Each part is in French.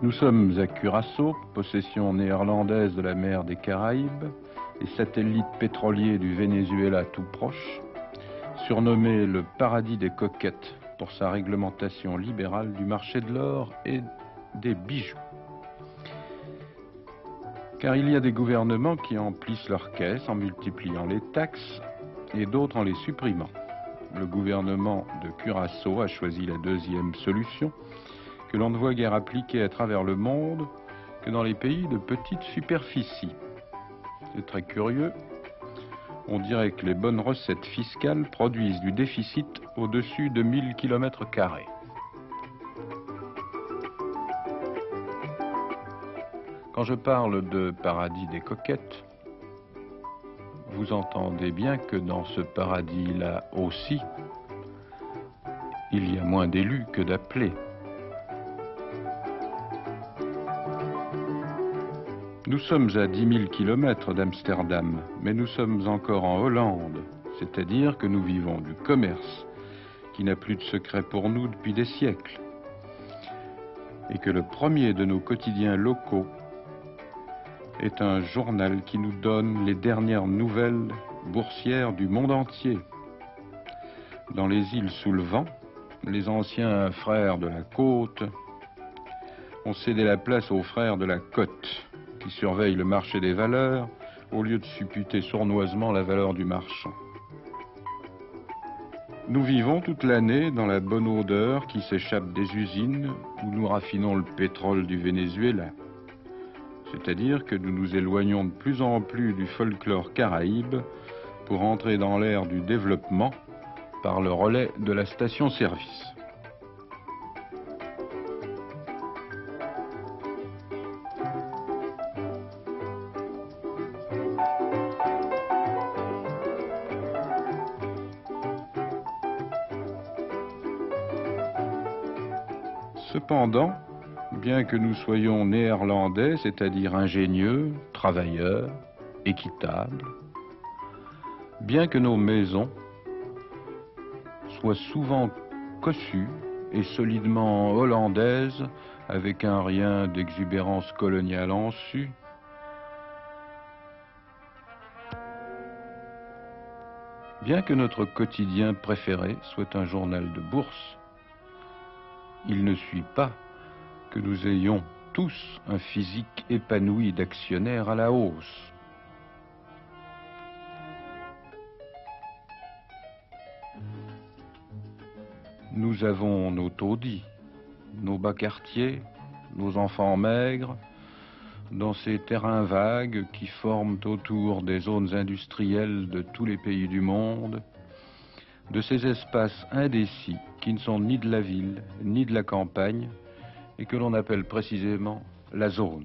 Nous sommes à Curaçao, possession néerlandaise de la mer des Caraïbes et satellite pétrolier du Venezuela tout proche, surnommé le paradis des coquettes pour sa réglementation libérale du marché de l'or et des bijoux. Car il y a des gouvernements qui emplissent leurs caisses en multipliant les taxes et d'autres en les supprimant. Le gouvernement de Curaçao a choisi la deuxième solution, que l'on ne voit guère appliquée à travers le monde que dans les pays de petite superficie. C'est très curieux. On dirait que les bonnes recettes fiscales produisent du déficit au-dessus de 1000 km². Quand je parle de paradis des coquettes, vous entendez bien que dans ce paradis-là aussi, il y a moins d'élus que d'appelés. Nous sommes à 10 000 km d'Amsterdam, mais nous sommes encore en Hollande, c'est-à-dire que nous vivons du commerce, qui n'a plus de secret pour nous depuis des siècles, et que le premier de nos quotidiens locaux est un journal qui nous donne les dernières nouvelles boursières du monde entier. Dans les îles sous le vent, les anciens frères de la côte ont cédé la place aux frères de la côte, qui surveillent le marché des valeurs au lieu de supputer sournoisement la valeur du marchand. Nous vivons toute l'année dans la bonne odeur qui s'échappe des usines où nous raffinons le pétrole du Venezuela. C'est-à-dire que nous nous éloignons de plus en plus du folklore caraïbe pour entrer dans l'ère du développement par le relais de la station-service. Cependant, bien que nous soyons néerlandais, c'est-à-dire ingénieux, travailleurs, équitables, bien que nos maisons soient souvent cossues et solidement hollandaises, avec un rien d'exubérance coloniale en su, bien que notre quotidien préféré soit un journal de bourse, il ne suit pas que nous ayons tous un physique épanoui d'actionnaires à la hausse. Nous avons nos taudis, nos bas quartiers, nos enfants maigres, dans ces terrains vagues qui forment autour des zones industrielles de tous les pays du monde, de ces espaces indécis qui ne sont ni de la ville ni de la campagne et que l'on appelle précisément la zone.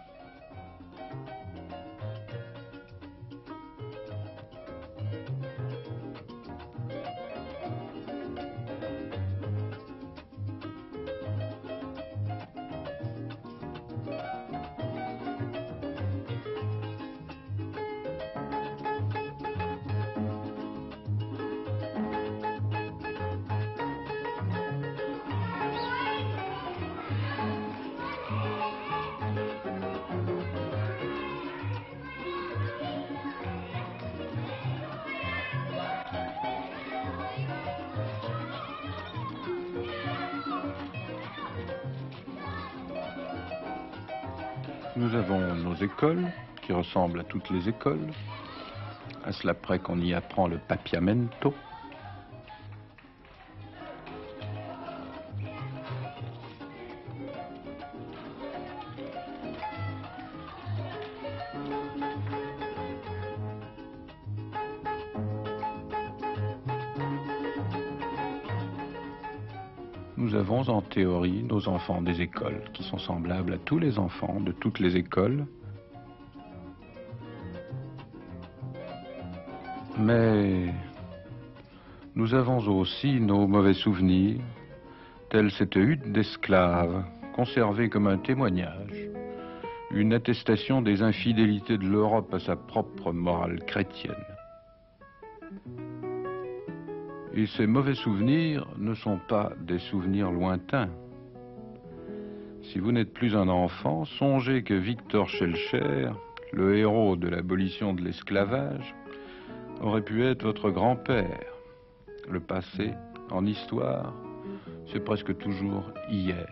Nous avons nos écoles, qui ressemblent à toutes les écoles, à cela près qu'on y apprend le papiamento. Nous avons en théorie nos enfants des écoles, qui sont semblables à tous les enfants de toutes les écoles. Mais nous avons aussi nos mauvais souvenirs, telle cette hutte d'esclaves, conservée comme un témoignage, une attestation des infidélités de l'Europe à sa propre morale chrétienne. Et ces mauvais souvenirs ne sont pas des souvenirs lointains. Si vous n'êtes plus un enfant, songez que Victor Schœlcher, le héros de l'abolition de l'esclavage, aurait pu être votre grand-père. Le passé, en histoire, c'est presque toujours hier.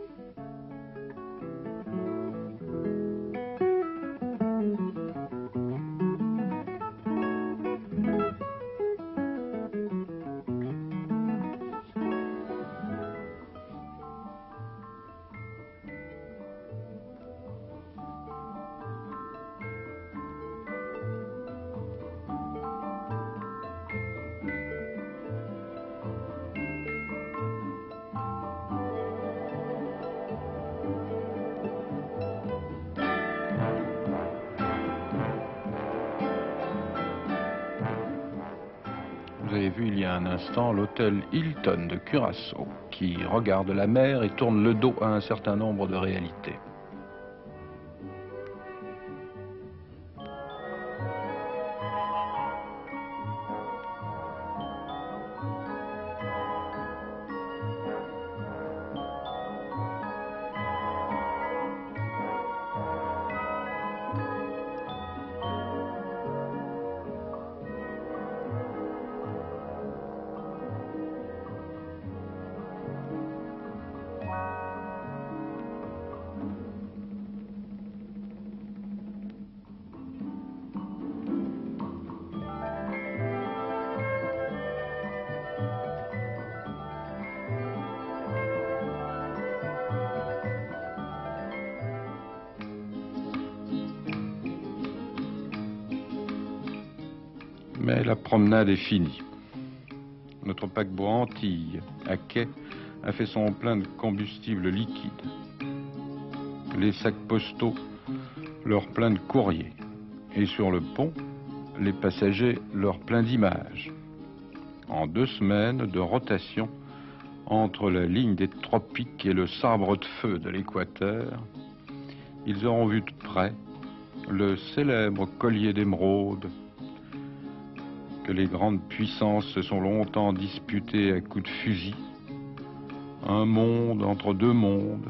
Vous avez vu il y a un instant l'hôtel Hilton de Curaçao qui regarde la mer et tourne le dos à un certain nombre de réalités. Mais la promenade est finie. Notre paquebot Antilles, à quai, a fait son plein de combustible liquide. Les sacs postaux leur plein de courrier. Et sur le pont, les passagers leur plein d'images. En 2 semaines de rotation entre la ligne des tropiques et le sabre de feu de l'équateur, ils auront vu de près le célèbre collier d'émeraude que les grandes puissances se sont longtemps disputés à coups de fusil. Un monde entre 2 mondes.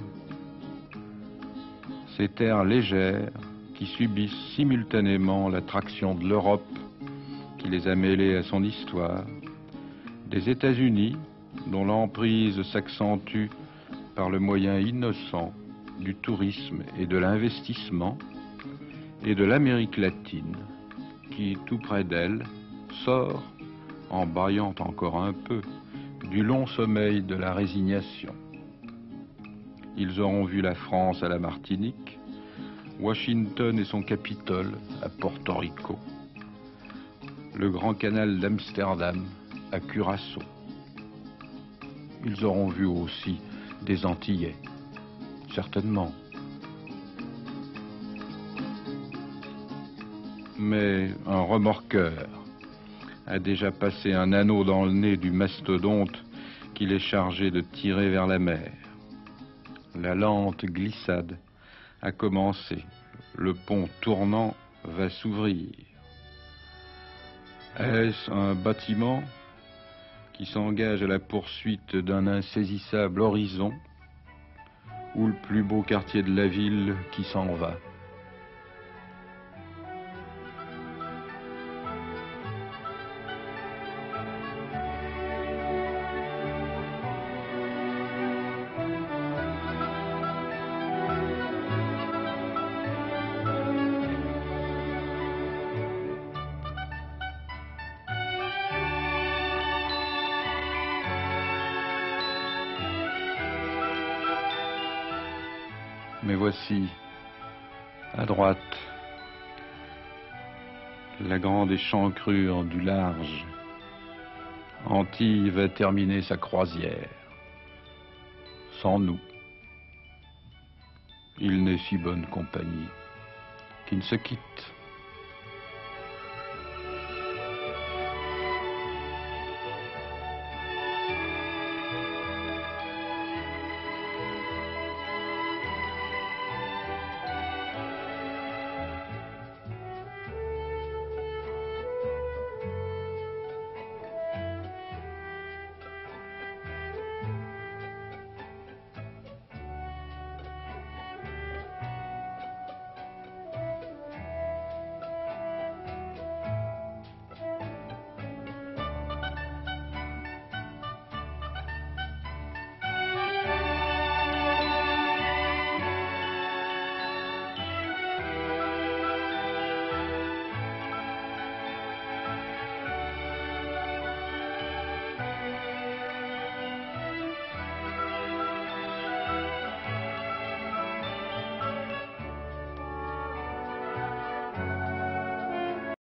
Ces terres légères qui subissent simultanément l'attraction de l'Europe qui les a mêlées à son histoire, des États-Unis dont l'emprise s'accentue par le moyen innocent du tourisme et de l'investissement, et de l'Amérique latine qui, tout près d'elle, sort, en bâillant encore un peu, du long sommeil de la résignation. Ils auront vu la France à la Martinique, Washington et son Capitole à Porto Rico, le grand canal d'Amsterdam à Curaçao. Ils auront vu aussi des Antillais, certainement. Mais un remorqueur a déjà passé un anneau dans le nez du mastodonte qu'il est chargé de tirer vers la mer. La lente glissade a commencé. Le pont tournant va s'ouvrir. Est-ce un bâtiment qui s'engage à la poursuite d'un insaisissable horizon, ou le plus beau quartier de la ville qui s'en va? Mais voici, à droite, la grande échancrure du large. Antilles va terminer sa croisière. Sans nous. Il n'est si bonne compagnie qu'il se quitte.